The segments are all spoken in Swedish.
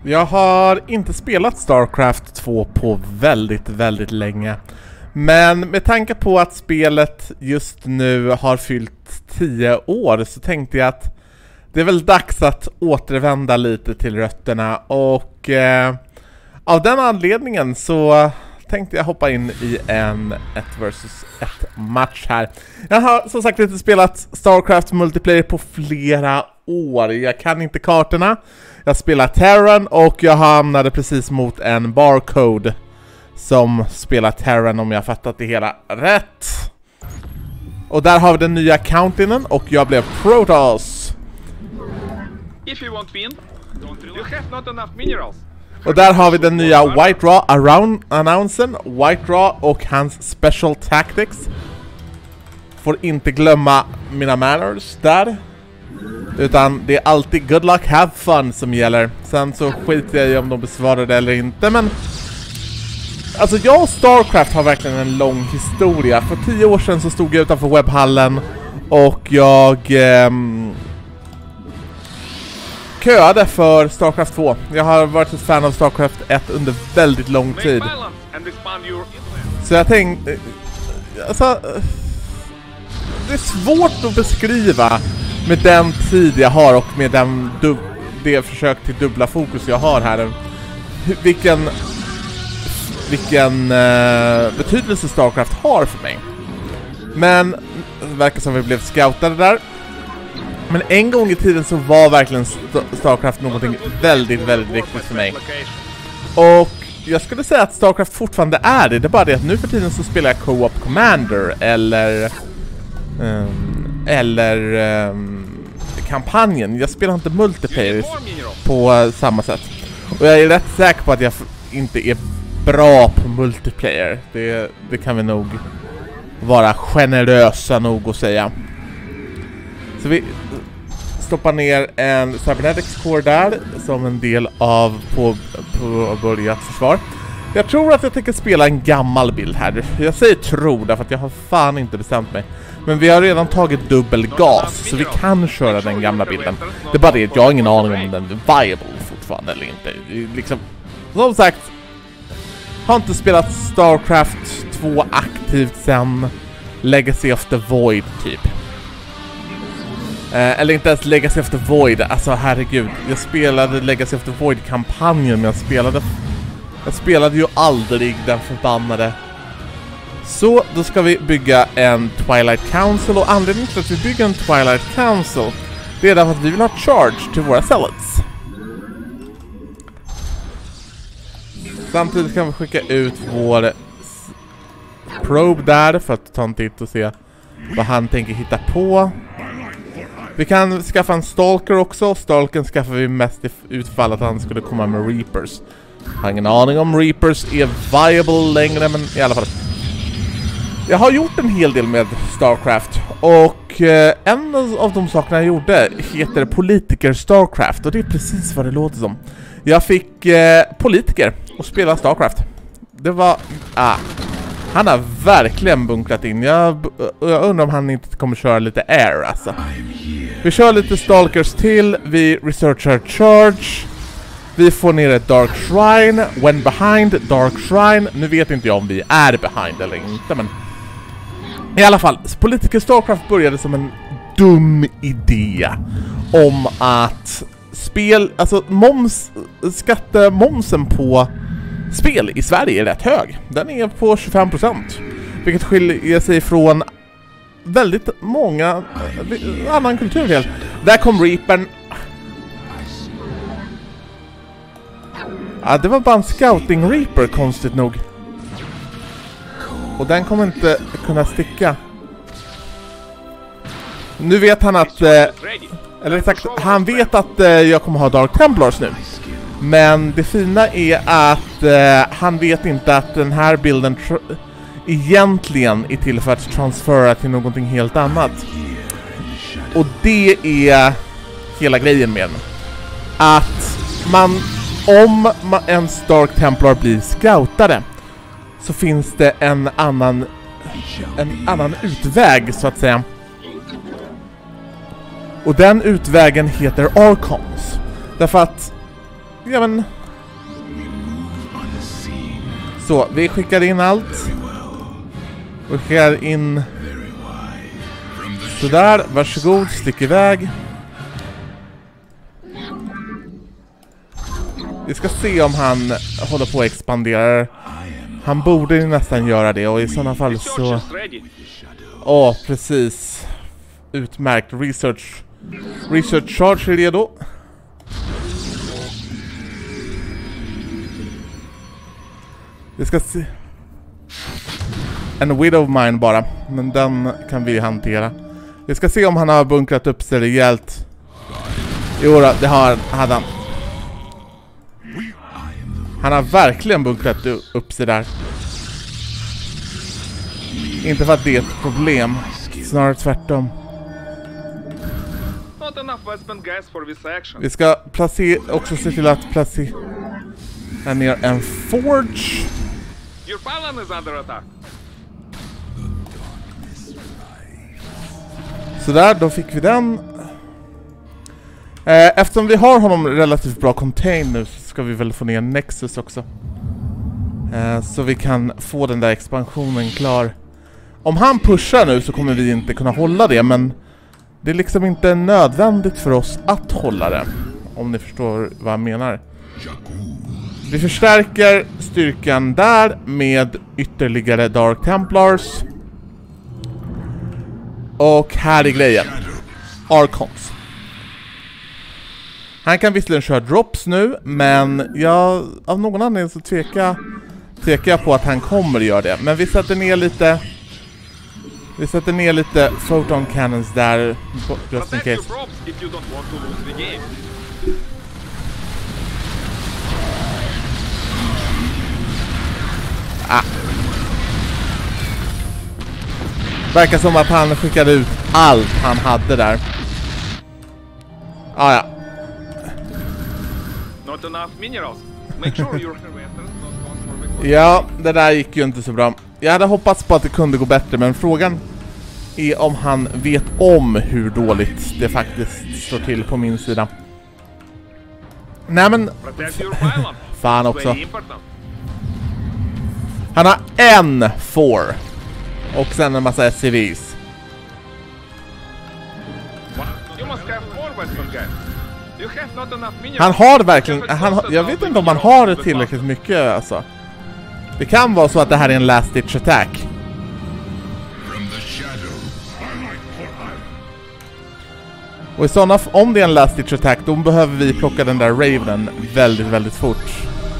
Jag har inte spelat StarCraft 2 på väldigt länge. Men med tanke på att spelet just nu har fyllt 10 år så tänkte jag att det är väl dags att återvända lite till rötterna. Och av den anledningen så tänkte jag hoppa in i en 1 vs 1 match här. Jag har som sagt inte spelat StarCraft multiplayer på flera år. Jag kan inte kartorna. Jag spelar Terran och jag hamnade precis mot en barcode som spelar Terran om jag fattat det hela rätt. Och där har vi den nya Countinen och jag blev Protoss. If you want win, you have not enough minerals. Och där har vi den nya White Raw announcen, White Raw och hans special tactics. Får inte glömma mina manners där. Utan det är alltid good luck, have fun som gäller. Sen så skiter jag i om de besvarar det eller inte. Men alltså jag och StarCraft har verkligen en lång historia. För 10 år sedan så stod jag utanför webbhallen och jag köade för StarCraft 2. Jag har varit ett fan av StarCraft 1 under väldigt lång tid. Så jag tänkte alltså, det är svårt att beskriva med den tid jag har och med det försök till dubbla fokus jag har här. Vilken betydelse StarCraft har för mig. Men det verkar som vi blev scoutade där. Men en gång i tiden så var verkligen StarCraft någonting väldigt viktigt för mig. Och jag skulle säga att StarCraft fortfarande är det. Det är bara det att nu för tiden så spelar jag Co-op Commander eller kampanjen. Jag spelar inte multiplayer på samma sätt. Och jag är rätt säker på att jag inte är bra på multiplayer. Det kan vi nog vara generösa nog att säga. Så vi stoppar ner en Cybernetics Core där som en del av påbörjat försvar. Jag tror att jag tänker spela en gammal bild här. Jag säger tror därför att jag har fan inte bestämt mig. Men vi har redan tagit dubbel gas så vi kan köra den gamla bilden. Det är bara det att jag har ingen aning om den är viable fortfarande eller inte. Liksom, som sagt, har inte spelat StarCraft 2 aktivt sen Legacy of the Void typ. Eller inte ens Legacy of the Void. Alltså herregud, jag spelade Legacy of the Void-kampanjen, men jag spelade ju aldrig den förbannade. Så då ska vi bygga en Twilight Council. Och anledningen till att vi bygger en Twilight Council, det är därför att vi vill ha charge till våra zealots. Samtidigt kan vi skicka ut vår probe där för att ta en titt och se vad han tänker hitta på. Vi kan skaffa en stalker också. Stalken skaffar vi mest utfall att han skulle komma med Reapers. Jag har ingen aning om Reapers är viable längre, men i alla fall. Jag har gjort en hel del med StarCraft. Och en av de sakerna jag gjorde heter Politiker StarCraft. Och det är precis vad det låter som. Jag fick politiker att spela StarCraft. Det var... han har verkligen bunkrat in. Jag undrar om han inte kommer köra lite air alltså. Vi kör lite stalkers till. Vi researchar charge. Vi får ner ett Dark Shrine. When behind Dark Shrine. Nu vet inte jag om vi är behind eller inte, men i alla fall, Politiker StarCraft började som en dum idé om att alltså skattemomsen på spel i Sverige är rätt hög. Den är på 25%. Vilket skiljer sig från väldigt många annan kultur helt. Där kom Reapern. Ja, det var bara en scouting Reaper, konstigt nog. Och den kommer inte kunna sticka. Nu vet han att eller sagt, han vet att jag kommer ha Dark Templars nu. Men det fina är att han vet inte att den här bilden egentligen är till för att transfera till någonting helt annat. Och det är hela grejen med den. Att om en Dark Templar blir scoutade så finns det en annan utväg så att säga. Och den utvägen heter Archons. Därför att Ja men... Så, vi skickar in allt. Vi skickar in... Sådär, varsågod, stick iväg. Vi ska se om han håller på att expandera. Han borde nästan göra det, och i sådana fall så... Precis. Utmärkt. Research charge är redo. Vi ska se... En Widowmine bara, men den kan vi hantera. Vi ska se om han har bunkrat upp sig rejält. Jo då, det hade han. Han har verkligen bunkrat upp sig där. Inte för att det är ett problem, snarare tvärtom. Vi ska också se till att placera ner en forge. Sådär, då fick vi den. Eftersom vi har honom relativt bra contain nu, så ska vi väl få ner Nexus också. Så vi kan få den där expansionen klar. Om han pushar nu så kommer vi inte kunna hålla det, men det är liksom inte nödvändigt för oss att hålla det. Om ni förstår vad jag menar. Vi förstärker styrkan där med ytterligare Dark Templars. Och här är grejen. Archons. Han kan visserligen köra drops nu, men av någon anledning så tvekar jag på att han kommer att göra det. Men vi sätter ner lite photon cannons där, just in case. Verkar som att han skickade ut allt han hade där. Ja. Ja, det där gick ju inte så bra. Jag hade hoppats på att det kunde gå bättre, men frågan är om han vet om hur dåligt det faktiskt står till på min sida. Nej men... Fan också. Han har en 4. Och sen en massa SCVs. Han har verkligen... jag vet inte om han har tillräckligt mycket alltså. Det kan vara så att det här är en last ditch attack. Och i sådana, om det är en last ditch attack, då behöver vi plocka den där Raven väldigt, väldigt fort.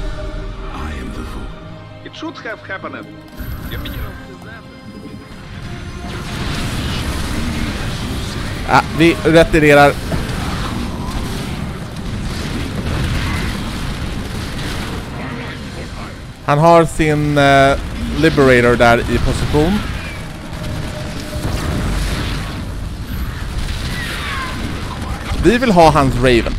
Vi retirerar. Han har sin Liberator där i position. Vi vill ha hans Raven.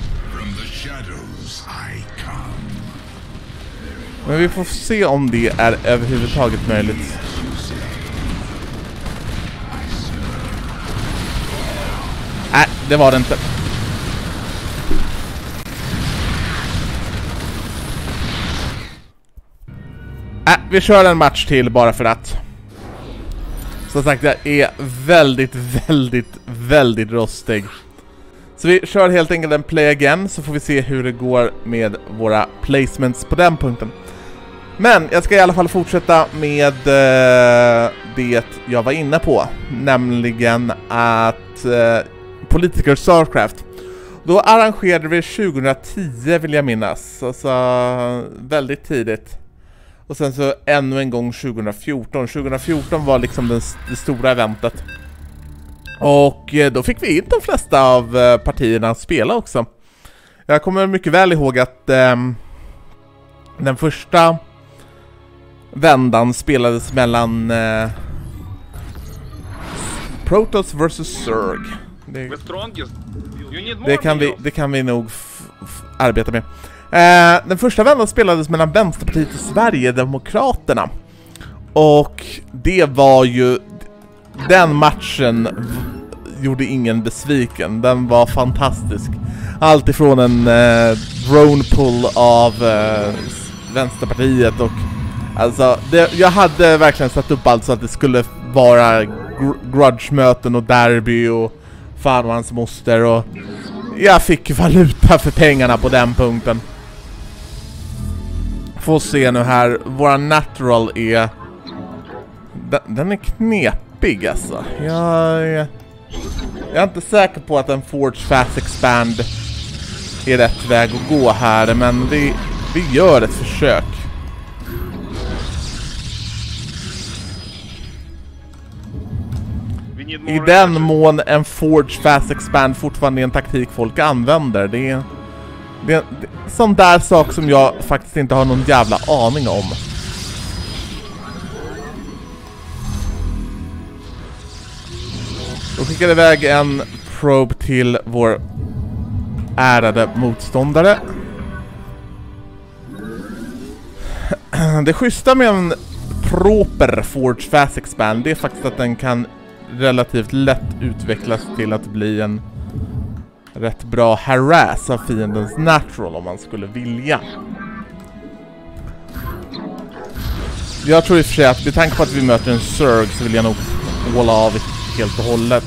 Men vi får se om det är överhuvudtaget möjligt. Nej, det var det inte. Vi kör en match till bara för att. Som sagt, jag är väldigt, väldigt, väldigt rostig. Så vi kör helt enkelt en play again, så får vi se hur det går med våra placements på den punkten. Men jag ska i alla fall fortsätta med det jag var inne på. Nämligen att Political Starcraft. Då arrangerade vi 2010 vill jag minnas. Alltså väldigt tidigt. Och sen så ännu en gång 2014. 2014 var liksom det stora eventet. Och då fick vi in de flesta av partierna att spela också. Jag kommer mycket väl ihåg att den första vändan spelades mellan Protoss vs Zerg. Det kan vi nog arbeta med. Den första vändan spelades mellan Vänsterpartiet och Sverigedemokraterna. Och det var ju... Den matchen gjorde ingen besviken. Den var fantastisk. allt ifrån en drone pull av Vänsterpartiet och alltså, jag hade verkligen satt upp allt så att det skulle vara grudge-möten och derby och fan och hans moster, och jag fick valuta för pengarna på den punkten. Får se nu här, våra natural är... Den är knepig alltså. Jag är inte säker på att en Forge Fast Expand är rätt väg att gå här, men vi gör ett försök. I den mån en Forge Fast Expand fortfarande är en taktik folk använder, det är sån där sak som jag faktiskt inte har någon jävla aning om. Då skickar iväg en probe till vår ärade motståndare. Det schyssta med en proper Forge Fast Expand, det är faktiskt att den kan relativt lätt utvecklas till att bli en rätt bra harass av fiendens natural om man skulle vilja. Jag tror i och för sig att med tanke på att vi möter en Zerg så vill jag nog hålla av helt och hållet.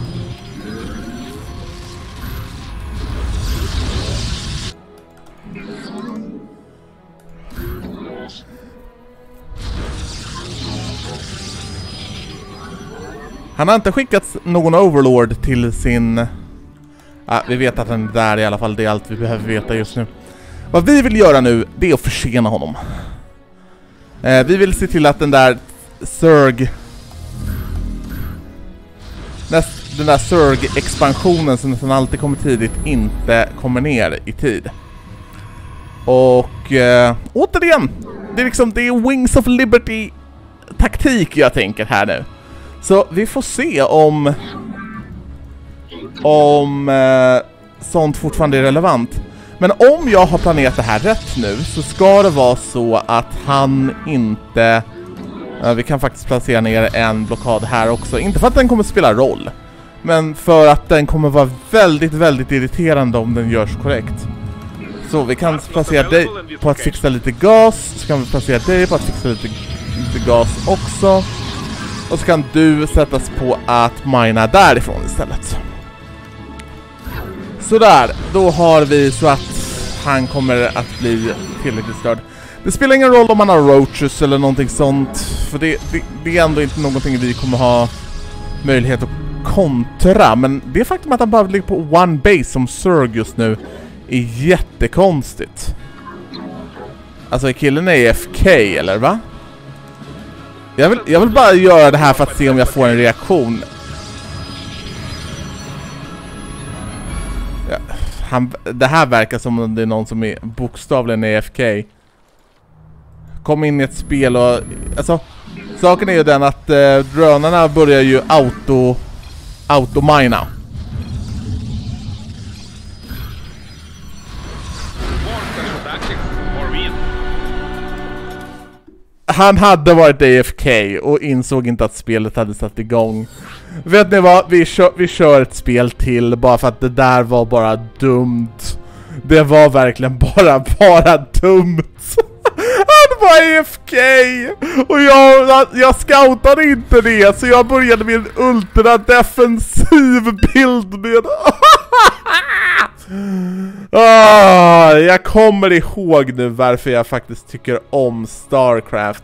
Han har inte skickat någon overlord till sin... vi vet att den är där i alla fall, det är allt vi behöver veta just nu. Vad vi vill göra nu, det är att försena honom. Vi vill se till att den där Zerg... Den där Zerg-expansionen som nästan alltid kommer tidigt inte kommer ner i tid. Och återigen, det är Wings of Liberty-taktik jag tänker här nu. Så vi får se om sånt fortfarande är relevant. Men om jag har planerat det här rätt nu så ska det vara så att han inte... vi kan faktiskt placera ner en blockad här också. Inte för att den kommer spela roll, men för att den kommer vara väldigt, väldigt irriterande om den görs korrekt. Så vi kan placera dig på att fixa lite gas. Så kan vi placera dig på att fixa lite gas också. Och så kan du sättas på att mina därifrån istället. Sådär, då har vi så att han kommer att bli tillräckligt störd. Det spelar ingen roll om man har roaches eller någonting sånt, för det är ändå inte någonting vi kommer ha möjlighet att kontra. Men det faktum att han bara ligger på one base som Zerg just nu är jättekonstigt. Alltså killen är AFK eller va? Jag vill bara göra det här för att se om jag får en reaktion. Ja, det här verkar som om det är någon som är bokstavligen AFK. Kom in i ett spel och... Alltså, saken är ju den att drönarna börjar ju auto-mina. Han hade varit AFK och insåg inte att spelet hade satt igång. Vet ni vad? Vi kör ett spel till bara för att det där var bara dumt. Det var verkligen bara dumt. Han var AFK och jag scoutade inte det, så jag började med en ultra-defensiv bild med... jag kommer ihåg nu varför jag faktiskt tycker om StarCraft.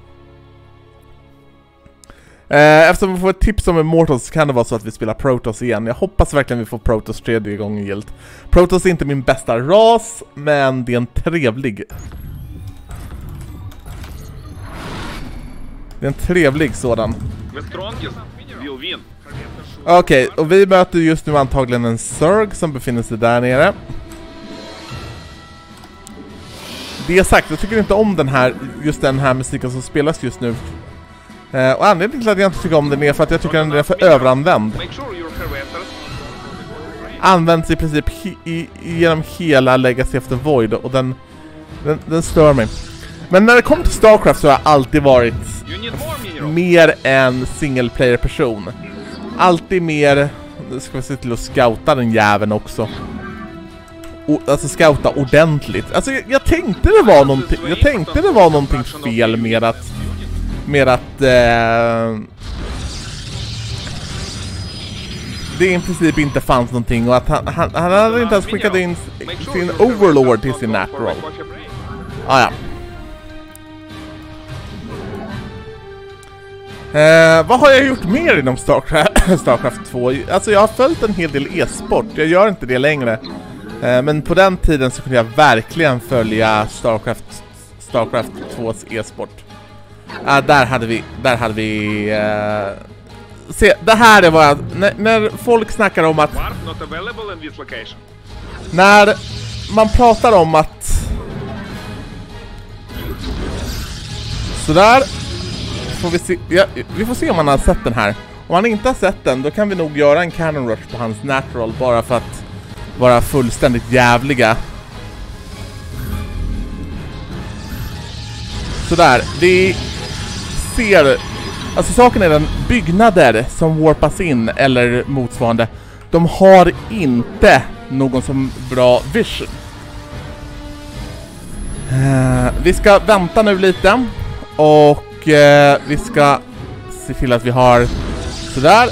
Eftersom vi får ett tips om Immortals så kan det vara så att vi spelar Protoss igen. Jag hoppas verkligen vi får Protoss 3:e gången gilt. Protoss är inte min bästa ras, men det är en trevlig... Det är en trevlig sådan. Okej, och vi möter just nu antagligen en Zerg som befinner sig där nere. Det sagt, jag tycker inte om just den här musiken som spelas just nu. Och anledningen till att jag inte tycker om den är för att jag tycker den är för överanvänd. Används i princip genom hela Legacy of the Void, och den stör mig. Men när det kommer till StarCraft så har jag alltid varit mer en single player person. Alltid mer... Nu ska vi se till att scouta den jäveln också. alltså scouta ordentligt. Alltså jag tänkte det var någonting fel med att det i princip inte fanns någonting och att han hade inte ens skickat in sin overlord till sin natural. Ja. Vad har jag gjort mer inom Starcraft 2? Alltså jag har följt en hel del e-sport. Jag gör inte det längre. Men på den tiden så kunde jag verkligen följa Starcraft 2s e-sport. Där hade vi se, det här är vad när folk snackar om att när man pratar om att sådär får vi se, vi får se om man har sett den här. Om man inte har sett den, då kan vi nog göra en cannon rush på hans natural bara för att vara fullständigt jävliga. Sådär, vi ser, alltså saken är den, byggnader som warpas in eller motsvarande, de har inte någon som bra vision. Vi ska vänta nu lite och vi ska se till att vi har sådär.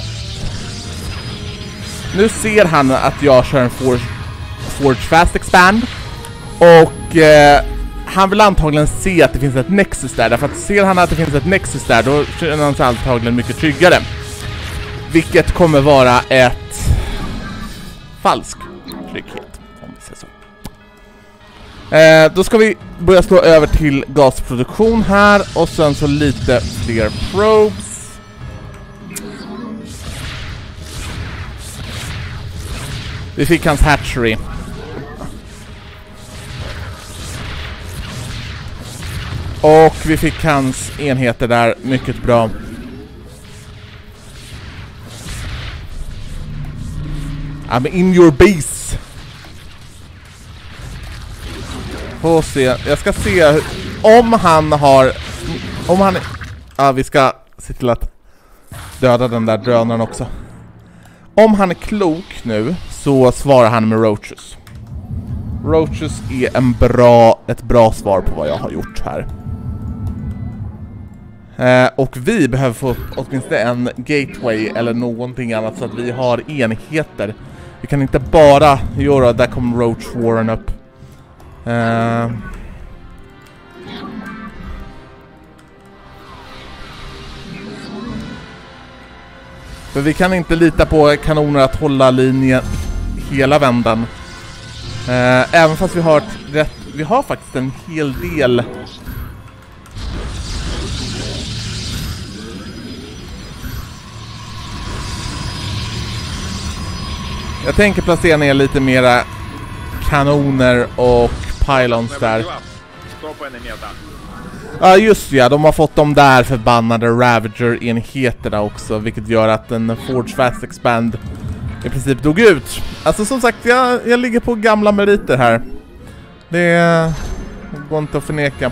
Nu ser han att jag kör en Forge Fast Expand och han vill antagligen se att det finns ett Nexus där, därför att ser han att det finns ett Nexus där, då känner han sig antagligen mycket tryggare. Vilket kommer vara ett falsk trygghet, om vi säger så. Då ska vi börja slå över till gasproduktion här och sen så lite fler probes. Vi fick hans hatchery. Och vi fick hans enheter där, mycket bra. I'm in your base. Får se, jag ska se om han har, vi ska se till att döda den där drönaren också. Om han är klok nu så svarar han med Roaches. Roaches är ett bra svar på vad jag har gjort här. Och vi behöver få åtminstone en gateway eller någonting annat så att vi har enheter. Vi kan inte bara göra, där kommer Roach Warren upp. För vi kan inte lita på kanoner att hålla linjen hela vändan. Även fast vi har faktiskt en hel del. Jag tänker placera ner lite mera kanoner och pylons där. Ja just ja, de har fått de där förbannade Ravager-enheterna också, vilket gör att en Forge Fast Expand i princip dog ut. Alltså som sagt, jag ligger på gamla meriter här. Det går inte att förneka.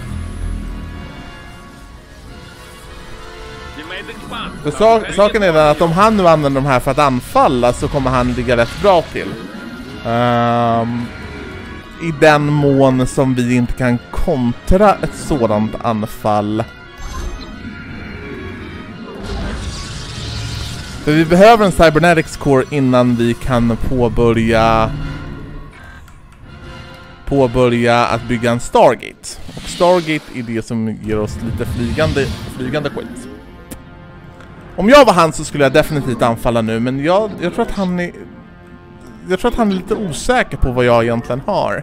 För saken är att om han nu använder de här för att anfalla så kommer han ligga rätt bra till. I den mån som vi inte kan kontra ett sådant anfall. För vi behöver en Cybernetics Core innan vi kan påbörja att bygga en Stargate. Och Stargate är det som ger oss lite flygande skit. Om jag var han så skulle jag definitivt anfalla nu, men jag tror att han är lite osäker på vad jag egentligen har.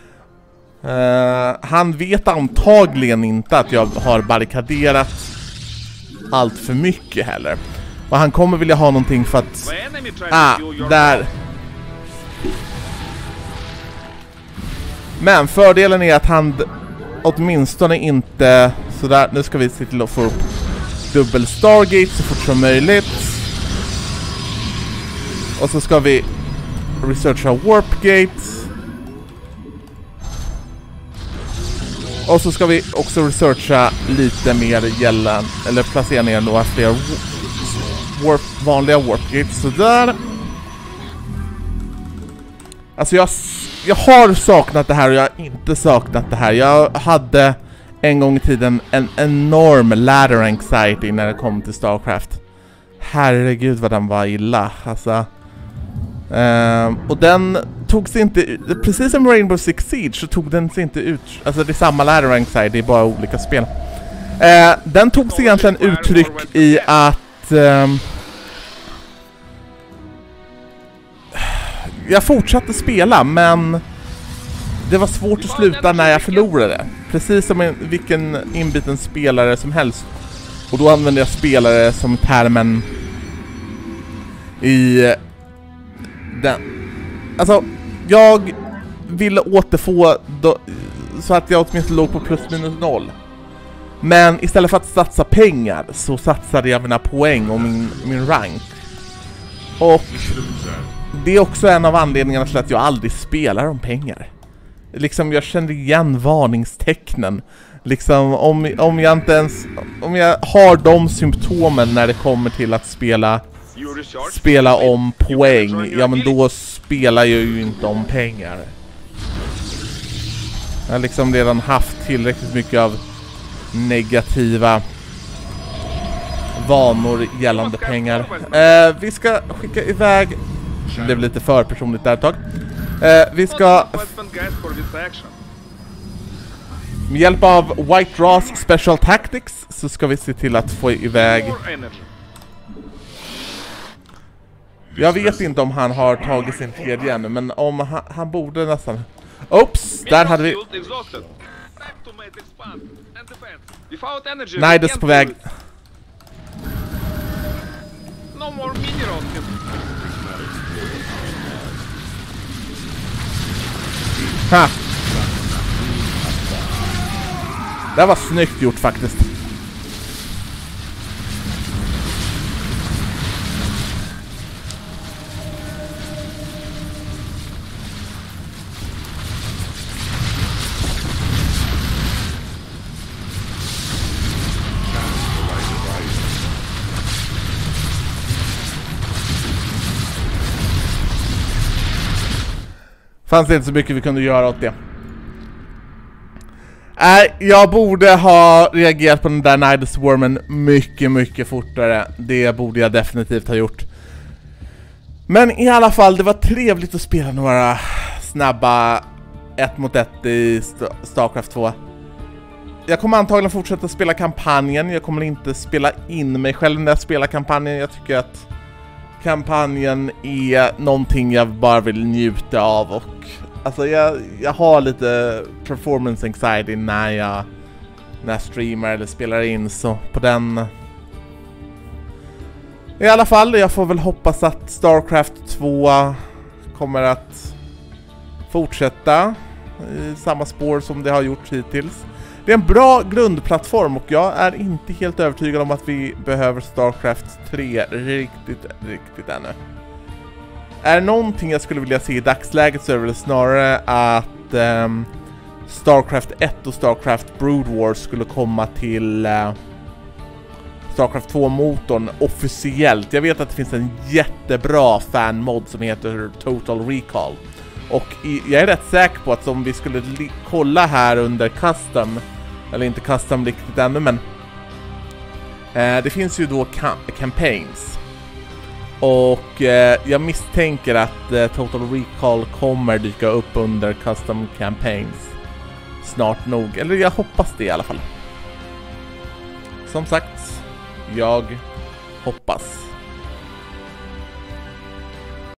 Han vet antagligen inte att jag har barrikaderat allt för mycket heller. Och han kommer vilja ha någonting för att... där. Men fördelen är att han åtminstone inte... Sådär, nu ska vi se till att få upp dubbel Stargate så fort som möjligt. Och så ska vi researcha Warpgate. Och så ska vi också researcha lite mer gällan, eller placera ner några fler vanliga Warpgates. Så där. Alltså jag har saknat det här och jag har inte saknat det här. Jag hade en gång i tiden en enorm ladder anxiety när det kom till StarCraft. Herregud vad den var illa. Alltså, och den tog sig inte, precis som Rainbow Six Siege så tog den sig inte ut. Alltså det är samma ladder anxiety, det är bara olika spel. Den tog sig egentligen uttryck i att jag fortsatte spela, men det var svårt att sluta när jag förlorade. Precis som vilken inbiten spelare som helst. Och då använde jag spelare som termen i den. Alltså, jag ville återfå så att jag åtminstone låg på plus minus 0. Men istället för att satsa pengar så satsade jag mina poäng och min rank. Och det är också en av anledningarna till att jag aldrig spelar om pengar. Liksom jag kände igen varningstecknen. Liksom om jag inte ens, om jag har de symptomen när det kommer till att spela om poäng, ja men då spelar jag ju inte om pengar. Jag har liksom redan haft tillräckligt mycket av negativa vanor gällande pengar. Vi ska skicka iväg, det blev lite för personligt där ett tag. Vi ska med hjälp av White Raw's Special Tactics så ska vi se till att få iväg. Jag vet inte om han har tagit sin tredje ännu, men om han borde nästan. Oops, där hade vi Nidus på väg. Ha! Det var snyggt gjort faktiskt. Fanns det inte så mycket vi kunde göra åt det. Jag borde ha reagerat på den där Nidus Wormen mycket fortare. Det borde jag definitivt ha gjort. Men i alla fall, det var trevligt att spela några snabba 1 mot 1 i StarCraft 2. Jag kommer antagligen fortsätta spela kampanjen. Jag kommer inte spela in mig själv när jag spelar kampanjen. Jag tycker att kampanjen är någonting jag bara vill njuta av, och alltså jag har lite performance anxiety när jag streamar eller spelar in, så på den. I alla fall, jag får väl hoppas att StarCraft 2 kommer att fortsätta i samma spår som det har gjort hittills. Det är en bra grundplattform och jag är inte helt övertygad om att vi behöver StarCraft 3 riktigt ännu. Är det någonting jag skulle vilja se i dagsläget så är det väl snarare att StarCraft 1 och StarCraft Brood Wars skulle komma till StarCraft 2-motorn officiellt. Jag vet att det finns en jättebra fan-mod som heter Total Recall. Och jag är rätt säker på att om vi skulle kolla här under custom, eller inte custom riktigt ännu, men det finns ju då campaigns. Och jag misstänker att Total Recall kommer dyka upp under custom campaigns snart nog. Eller jag hoppas det i alla fall. Som sagt, jag hoppas.